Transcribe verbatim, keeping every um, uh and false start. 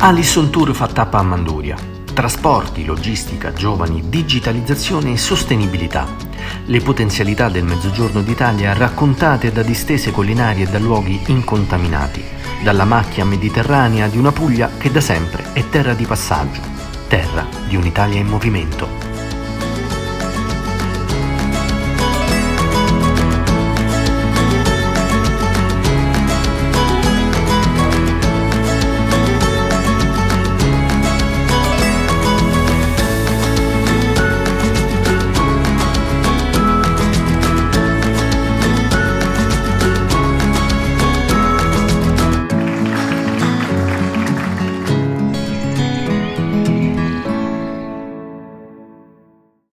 Alisson Tour fa tappa a Manduria. Trasporti, logistica, giovani, digitalizzazione e sostenibilità. Le potenzialità del Mezzogiorno d'Italia raccontate da distese collinari e da luoghi incontaminati, dalla macchia mediterranea di una Puglia che da sempre è terra di passaggio, terra di un'Italia in movimento.